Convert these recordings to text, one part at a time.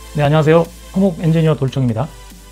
네, 안녕하세요. 토목 엔지니어 돌정입니다.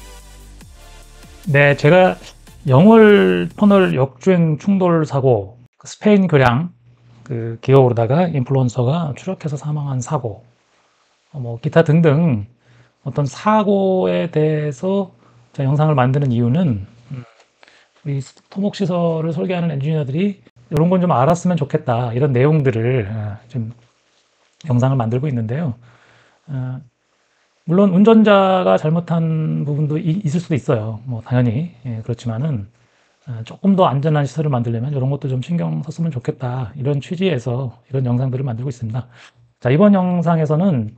네, 제가 영월 터널 역주행 충돌 사고, 스페인 교량 기어 오르다가 인플루언서가 추락해서 사망한 사고, 기타 등등 어떤 사고에 대해서 제가 영상을 만드는 이유는 우리 토목 시설을 설계하는 엔지니어들이 이런 건 좀 알았으면 좋겠다, 이런 내용들을 좀 영상을 만들고 있는데요. 어, 물론 운전자가 잘못한 부분도 있을 수도 있어요. 뭐 당연히 그렇지만은 조금 더 안전한 시설을 만들려면 이런 것도 좀 신경 썼으면 좋겠다, 이런 취지에서 이런 영상들을 만들고 있습니다. 자, 이번 영상에서는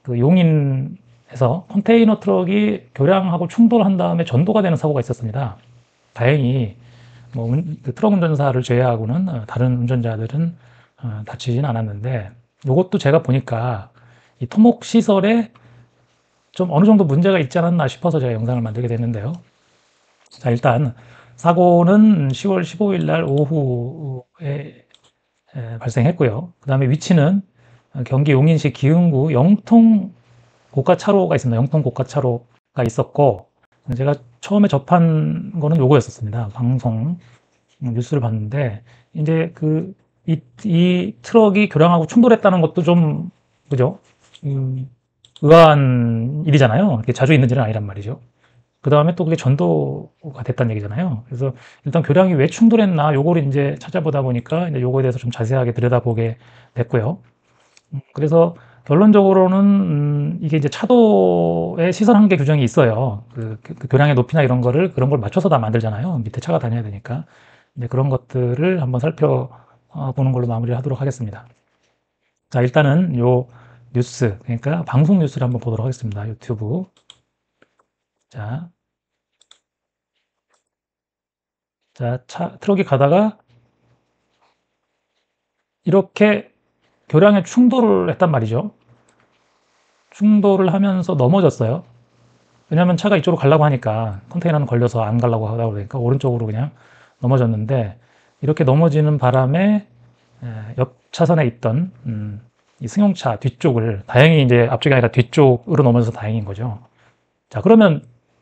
용인에서 컨테이너 트럭이 교량하고 충돌한 다음에 전도가 되는 사고가 있었습니다. 다행히 트럭 운전사를 제외하고는 다른 운전자들은 다치진 않았는데, 이것도 제가 보니까 이 토목 시설에 좀 어느 정도 문제가 있지 않았나 싶어서 제가 영상을 만들게 됐는데요. 자, 일단 사고는 10월 15일 날 오후에 발생했고요. 그 다음에 위치는 경기 용인시 기흥구 영통 고가차로가 있습니다. 영통 고가차로가 있었고, 제가 처음에 접한 거는 요거였었습니다. 방송 뉴스를 봤는데, 이제 이 트럭이 교량하고 충돌했다는 것도 좀, 그죠? 의아한 일이잖아요. 이렇게 자주 있는 일은 아니란 말이죠. 그 다음에 또 그게 전도가 됐다는 얘기잖아요. 그래서 일단 교량이 왜 충돌했나, 요거를 이제 찾아보다 보니까 이제 요거에 대해서 좀 자세하게 들여다보게 됐고요. 그래서 결론적으로는 이게 이제 차도의 시선 한계 규정이 있어요. 그 교량의 높이나 이런 거를, 그런 걸 맞춰서 다 만들잖아요. 밑에 차가 다녀야 되니까. 이제 그런 것들을 한번 살펴보는 걸로 마무리를 하도록 하겠습니다. 자, 일단은 요 뉴스, 그러니까 방송 뉴스를 한번 보도록 하겠습니다. 유튜브. 자, 트럭이 가다가 이렇게 교량에 충돌을 했단 말이죠. 충돌을 하면서 넘어졌어요. 왜냐하면 차가 이쪽으로 가려고 하니까, 컨테이너는 걸려서 안 가려고 하다 보니까 오른쪽으로 그냥 넘어졌는데, 이렇게 넘어지는 바람에 옆 차선에 있던 이 승용차 뒤쪽을, 다행히 이제 앞쪽이 아니라 뒤쪽으로 넘어져서 다행인 거죠. 자, 그러면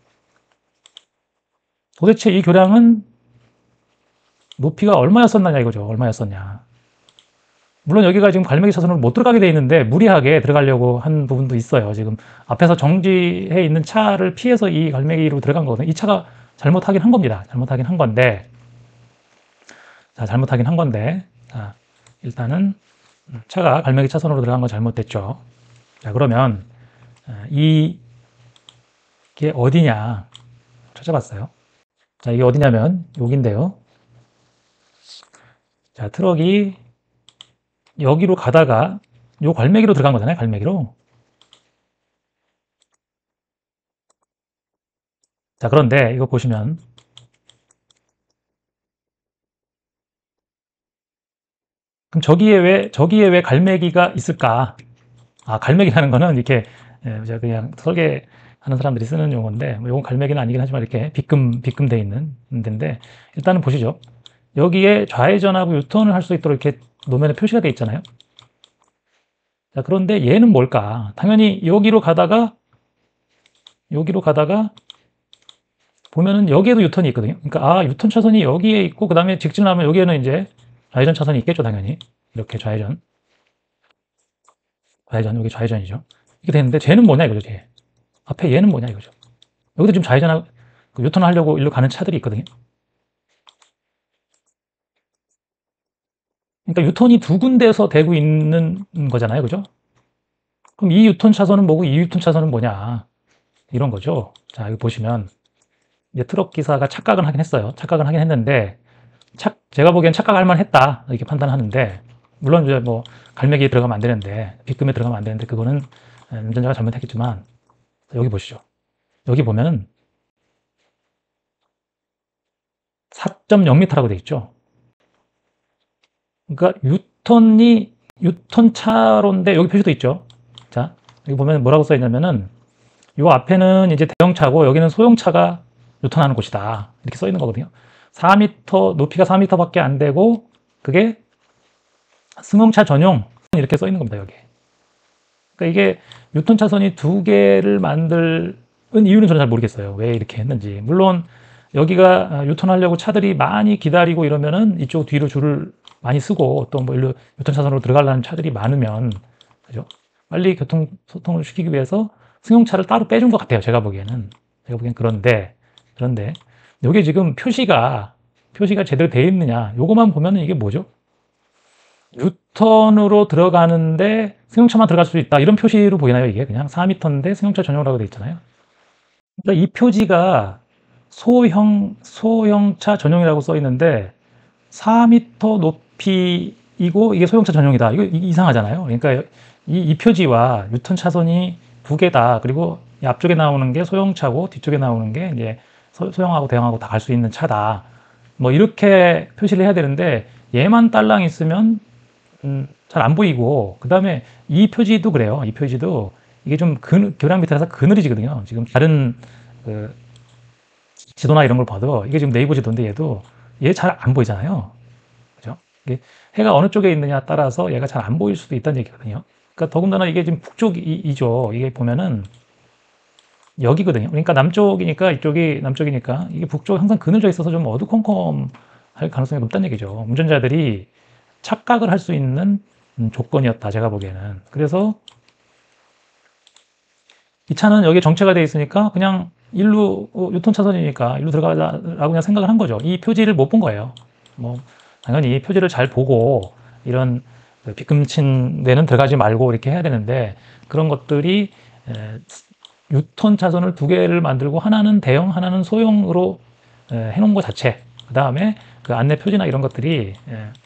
도대체 이 교량은 높이가 얼마였었느냐 이거죠. 얼마였었냐. 물론 여기가 지금 갈매기 차선으로 못 들어가게 돼 있는데 무리하게 들어가려고 한 부분도 있어요. 지금 앞에서 정지해 있는 차를 피해서 이 갈매기로 들어간 거거든요. 이 차가 잘못하긴 한 겁니다. 잘못하긴 한 건데, 자, 일단은 차가 갈매기 차선으로 들어간 건 잘못됐죠. 자, 그러면 이게 어디냐 찾아봤어요. 자, 이게 어디냐면 여기인데요. 자, 트럭이 여기로 가다가 요 갈매기로 들어간 거잖아요. 갈매기로. 자, 그런데 이거 보시면, 그럼 저기에 왜 갈매기가 있을까? 아, 갈매기라는 거는 이렇게, 제가 그냥 설계하는 사람들이 쓰는 용어인데, 뭐 이건 갈매기는 아니긴 하지만 이렇게 빗금 돼 있는 데인데, 일단은 보시죠. 여기에 좌회전하고 유턴을 할 수 있도록 이렇게 노면에 표시가 돼 있잖아요. 자, 그런데 얘는 뭘까? 당연히 여기로 가다가 보면은 여기에도 유턴이 있거든요. 그러니까 유턴 차선이 여기에 있고, 그 다음에 직진하면 여기에는 이제 좌회전 차선이 있겠죠, 당연히. 이렇게 여기 좌회전이죠. 이렇게 됐는데 쟤는 뭐냐 이거죠, 쟤. 앞에 얘는 뭐냐 이거죠. 여기도 지금 좌회전하고 유턴을 하려고 일로 가는 차들이 있거든요. 그러니까 유턴이 두 군데에서 되고 있는 거잖아요, 그죠? 그럼 이 유턴 차선은 뭐고 이 유턴 차선은 뭐냐, 이런 거죠. 자, 여기 보시면 이제 트럭 기사가 착각은 하긴 했어요. 착각은 하긴 했는데, 제가 보기엔 착각할 만했다, 이렇게 판단하는데, 물론 이제 뭐 갈매기에 들어가면 안 되는데, 빗금에 들어가면 안 되는데, 그거는 운전자가 잘못했겠지만, 여기 보시죠. 여기 보면 4.0m라고 돼 있죠. 그러니까 유턴 차로인데 여기 표시도 있죠. 자, 여기 보면 뭐라고 써 있냐면은, 요 앞에는 이제 대형차고 여기는 소형차가 유턴하는 곳이다, 이렇게 써 있는 거거든요. 4m, 높이가 4m밖에 안 되고, 그게 승용차 전용, 이렇게 써 있는 겁니다, 여기. 그러니까 이게 유턴 차선이 두 개를 만든 이유는 저는 잘 모르겠어요. 왜 이렇게 했는지. 물론 여기가 유턴하려고 차들이 많이 기다리고 이러면은 이쪽 뒤로 줄을 많이 쓰고 또 뭐 일로 유턴 차선으로 들어가려는 차들이 많으면 그죠? 빨리 교통 소통을 시키기 위해서 승용차를 따로 빼준 것 같아요. 제가 보기에는. 그런데 이게 지금 표시가 제대로 되어 있느냐? 요거만 보면은 이게 뭐죠? 유턴으로 들어가는데 승용차만 들어갈 수 있다. 이런 표시로 보이나요? 이게 그냥 4m인데 승용차 전용이라고 되어 있잖아요. 그러니까 이 표지가 소형차 전용이라고 써 있는데 4m 높이이고 이게 소형차 전용이다. 이거 이상하잖아요. 그러니까 이 표지와 유턴 차선이 두 개다. 그리고 이 앞쪽에 나오는 게 소형차고 뒤쪽에 나오는 게 이제 소형하고 대형하고 다 갈 수 있는 차다. 뭐 이렇게 표시를 해야 되는데 얘만 딸랑 있으면 잘 안 보이고 그다음에 이 표지도 그래요. 이 표지도 이게 좀 교량 밑에서 그늘이지거든요. 지금 다른 그 지도나 이런 걸 봐도 이게 지금 네이버 지도인데 얘도 얘 잘 안 보이잖아요. 그죠? 이게 해가 어느 쪽에 있느냐 따라서 얘가 잘 안 보일 수도 있다는 얘기거든요. 그러니까 더군다나 이게 지금 북쪽이죠. 이게 보면은 여기거든요. 그러니까 남쪽이니까 이쪽이 남쪽이니까 이게 북쪽 항상 그늘져 있어서 좀 어두컴컴할 가능성이 높다는 얘기죠. 운전자들이 착각을 할 수 있는 조건이었다. 제가 보기에는. 그래서 이 차는 여기에 정체가 되어 있으니까 그냥 일로 유턴 차선이니까 일로 들어가자라고 그냥 생각을 한 거죠. 이 표지를 못 본 거예요. 뭐 당연히 표지를 잘 보고 이런 빗금친 데는 들어가지 말고 이렇게 해야 되는데 그런 것들이 유턴 차선을 두 개를 만들고 하나는 대형, 하나는 소형으로 해놓은 것 자체. 그 다음에 그 안내 표지나 이런 것들이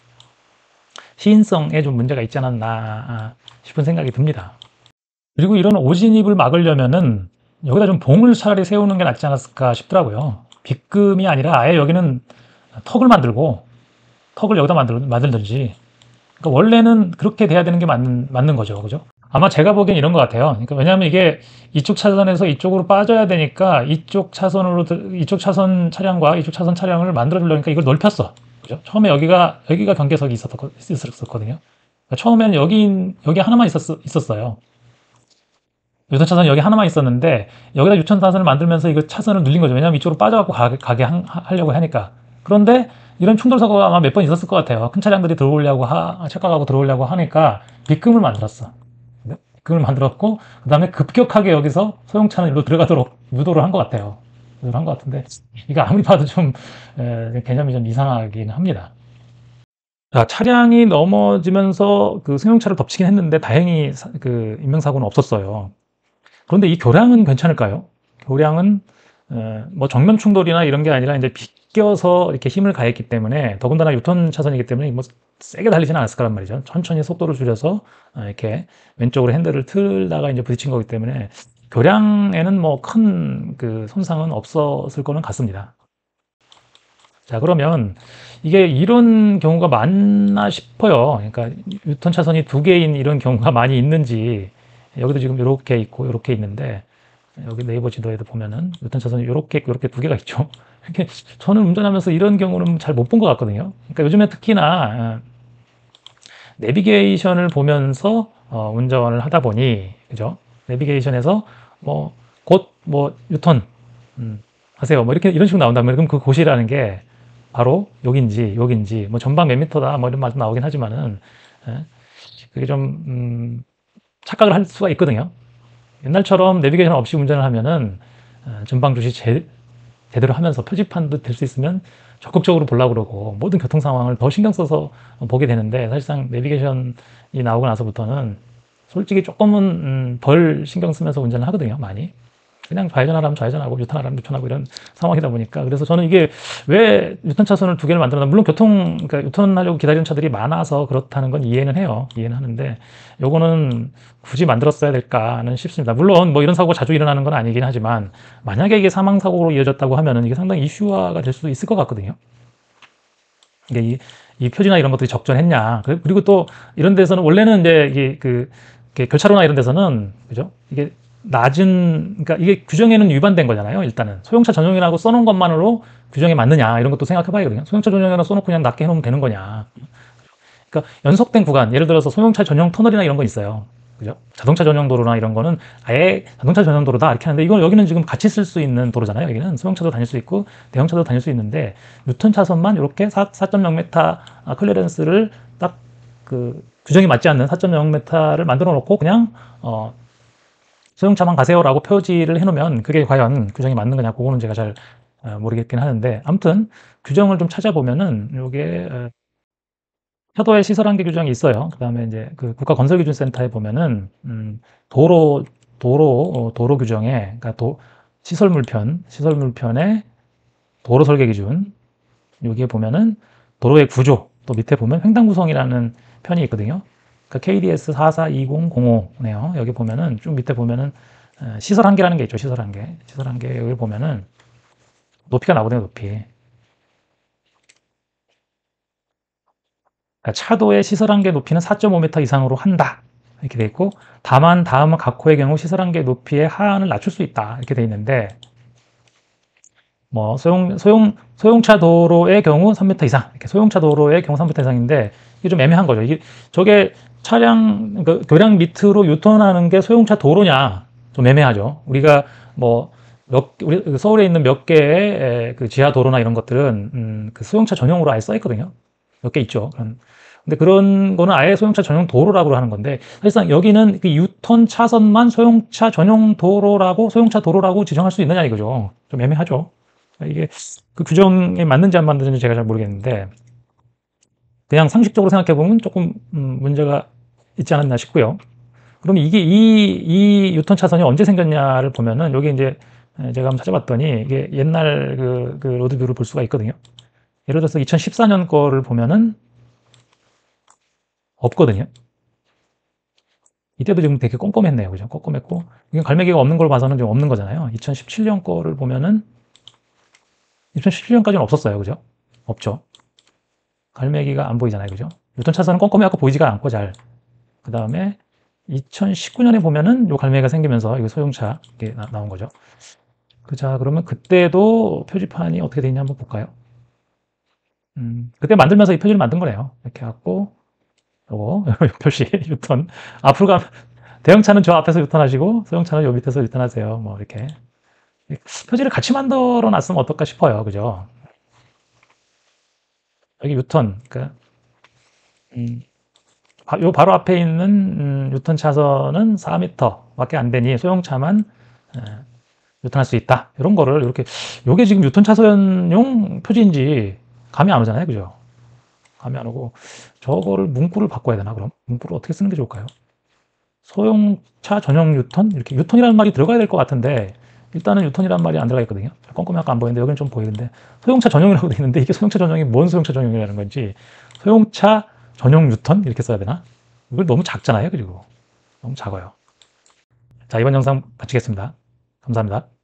시인성에 좀 문제가 있지 않았나 싶은 생각이 듭니다. 그리고 이런 오진입을 막으려면은 여기다 좀 봉을 차라리 세우는 게 낫지 않았을까 싶더라고요. 빗금이 아니라 아예 여기는 턱을 만들고 턱을 여기다 만들든지. 그러니까 원래는 그렇게 돼야 되는 게 맞는 거죠. 그죠? 아마 제가 보기엔 이런 것 같아요. 그러니까 왜냐하면 이게 이쪽 차선에서 이쪽으로 빠져야 되니까 이쪽 차선 차량과 이쪽 차선 차량을 만들어 주려니까 이걸 넓혔어. 그죠? 처음에 여기가 경계석이 있었거든요. 그러니까 처음에는 여기 하나만 있었어요. 유턴 차선이 여기 하나만 있었는데 여기다 유턴 차선을 만들면서 이거 차선을 늘린 거죠. 왜냐하면 이쪽으로 빠져갖고 가게 하려고 하니까. 그런데 이런 충돌 사고가 아마 몇 번 있었을 것 같아요. 큰 차량들이 착각하고 들어오려고 하니까 빗금을 만들었어. 빗금을 만들었고 그 다음에 급격하게 여기서 소형차는 일로 들어가도록 유도를 한 것 같아요. 유도를 한 것 같은데 이거 아무리 봐도 좀 개념이 좀 이상하긴 합니다. 자, 차량이 넘어지면서 그 승용차를 덮치긴 했는데 다행히 그 인명사고는 없었어요. 그런데 이 교량은 괜찮을까요? 교량은 뭐 정면 충돌이나 이런 게 아니라 이제 비껴서 이렇게 힘을 가했기 때문에 더군다나 유턴 차선이기 때문에 뭐 세게 달리지는 않았을 거란 말이죠. 천천히 속도를 줄여서 이렇게 왼쪽으로 핸들을 틀다가 이제 부딪힌 거기 때문에 교량에는 뭐 큰 그 손상은 없었을 거는 같습니다. 자, 그러면 이게 이런 경우가 많나 싶어요. 그러니까 유턴 차선이 두 개인 이런 경우가 많이 있는지 여기도 지금 이렇게 있고 이렇게 있는데 여기 네이버 지도에도 보면은 유턴 차선이 이렇게 두 개가 있죠. 이렇게 저는 운전하면서 이런 경우는 잘 못 본 것 같거든요. 그러니까 요즘에 특히나 내비게이션을 보면서 운전을 하다 보니 그죠? 내비게이션에서 뭐 곧 뭐 유턴 하세요. 뭐 이런 식으로 나온다면 그럼 그 곳이라는 게 바로 여긴지 뭐 전방 몇 미터다 뭐 이런 말도 나오긴 하지만은 그게 좀 착각을 할 수가 있거든요. 옛날처럼 내비게이션 없이 운전을 하면은 전방 주시 제대로 하면서 표지판도 될 수 있으면 적극적으로 보려고 그러고 모든 교통 상황을 더 신경 써서 보게 되는데 사실상 내비게이션이 나오고 나서부터는 솔직히 조금은 덜 신경 쓰면서 운전을 하거든요. 많이. 그냥 좌회전하라면 좌회전하고 유턴하라면 유턴하고 이런 상황이다 보니까 그래서 저는 이게 왜 유턴 차선을 두 개를 만들었나 물론 그러니까 유턴하려고 기다리는 차들이 많아서 그렇다는 건 이해는 해요. 이해는 하는데 요거는 굳이 만들었어야 될까는 싶습니다. 물론 뭐 이런 사고가 자주 일어나는 건 아니긴 하지만 만약에 이게 사망 사고로 이어졌다고 하면은 이게 상당히 이슈화가 될 수도 있을 것 같거든요. 이게 이 표지나 이런 것들이 적절했냐 그리고 또 이런 데서는 원래는 이제 교차로나 이런 데서는 그죠? 이게 그러니까 이게 규정에는 위반된 거잖아요. 일단은 소형차 전용이라고 써놓은 것만으로 규정에 맞느냐 이런 것도 생각해봐야 되거든요. 소형차 전용이라고 써놓고 그냥 낮게 해놓으면 되는 거냐. 그러니까 연속된 구간, 예를 들어서 소형차 전용 터널이나 이런 거 있어요. 그죠? 자동차 전용 도로나 이런 거는 아예 자동차 전용 도로다 이렇게 하는데 이건 여기는 지금 같이 쓸 수 있는 도로잖아요. 여기는 소형차도 다닐 수 있고 대형차도 다닐 수 있는데 뉴턴 차선만 이렇게 4.0m 클리어런스를 딱 그 규정이 맞지 않는 4.0m를 만들어 놓고 그냥 소형차만 가세요라고 표지를 해놓으면 그게 과연 규정이 맞는 거냐 그거는 제가 잘 모르겠긴 하는데 아무튼 규정을 좀 찾아보면은 요게 차도의 시설 한계 규정이 있어요. 그다음에 이제 그 국가건설기준센터에 보면은 도로 규정에 그러니까 시설 물편의 도로 설계 기준 여기에 보면은 도로의 구조 또 밑에 보면 횡단 구성이라는 편이 있거든요. 그러니까 KDS 442005네요. 여기 보면은 좀 밑에 보면은 시설 한계라는 게 있죠. 시설 한계 여기 보면은 높이가 나오거든요. 높이. 그러니까 차도의 시설 한계 높이는 4.5m 이상으로 한다. 이렇게 돼 있고 다만 다음 각호의 경우 시설 한계 높이의 하한을 낮출 수 있다. 이렇게 돼 있는데 뭐 소형차 도로의 경우 3m 이상 이렇게 소형차 도로의 경우 3m 이상인데 이게 좀 애매한 거죠. 이게 저게 차량 그 교량 밑으로 유턴하는 게 소형차 도로냐 좀 애매하죠. 우리가 뭐 우리 서울에 있는 몇 개의 그 지하 도로나 이런 것들은 그 소형차 전용으로 아예 써 있거든요. 몇 개 있죠. 근데 그런 거는 아예 소형차 전용 도로라고 하는 건데 사실상 여기는 그 유턴 차선만 소형차 전용 도로라고 소형차 도로라고 지정할 수 있느냐 이거죠. 좀 애매하죠. 이게 그 규정에 맞는지 안 맞는지 제가 잘 모르겠는데 그냥 상식적으로 생각해 보면 조금 문제가 있지 않았나 싶고요. 그럼 이 유턴 차선이 언제 생겼냐를 보면은 여기 이제 제가 한번 찾아봤더니 이게 옛날 그 로드뷰를 볼 수가 있거든요. 예를 들어서 2014년 거를 보면은 없거든요. 이때도 지금 되게 꼼꼼했네요. 그죠? 꼼꼼했고 이게 갈매기가 없는 걸 봐서는 좀 없는 거잖아요. 2017년 거를 보면은 2017년까지는 없었어요. 그죠? 없죠. 갈매기가 안 보이잖아요. 그죠? 유턴 차선은 꼼꼼해갖고 보이지가 않고 잘. 그 다음에 2019년에 보면은 요 갈매기가 생기면서 이거 소형차 이게 나온 거죠. 자, 그러면 그때도 표지판이 어떻게 돼 있냐 한번 볼까요? 그때 만들면서 이 표지를 만든 거네요. 이렇게 해갖고 요거 표시 유턴 앞으로 가면 대형차는 저 앞에서 유턴하시고 소형차는 요 밑에서 유턴하세요. 뭐 이렇게 표지를 같이 만들어 놨으면 어떨까 싶어요. 그죠? 여기 유턴 그러니까 요 바로 앞에 있는 유턴 차선은 4m밖에 안 되니 소형차만 유턴할 수 있다. 이런 거를 이렇게 요게 지금 유턴 차선용 표지인지 감이 안 오잖아요. 그죠? 감이 안 오고 저거를 문구를 바꿔야 되나 그럼? 문구를 어떻게 쓰는 게 좋을까요? 소형차 전용 유턴? 이렇게 유턴이라는 말이 들어가야 될 것 같은데 일단은 유턴이라는 말이 안 들어가 있거든요. 꼼꼼히 아까 안 보이는데 여기는 좀 보이는데 소형차 전용이라고 돼 있는데 이게 소형차 전용이 뭔 소형차 전용이라는 건지 소형차 전용 유턴 이렇게 써야 되나? 이걸 너무 작잖아요. 그리고 너무 작아요. 자, 이번 영상 마치겠습니다. 감사합니다.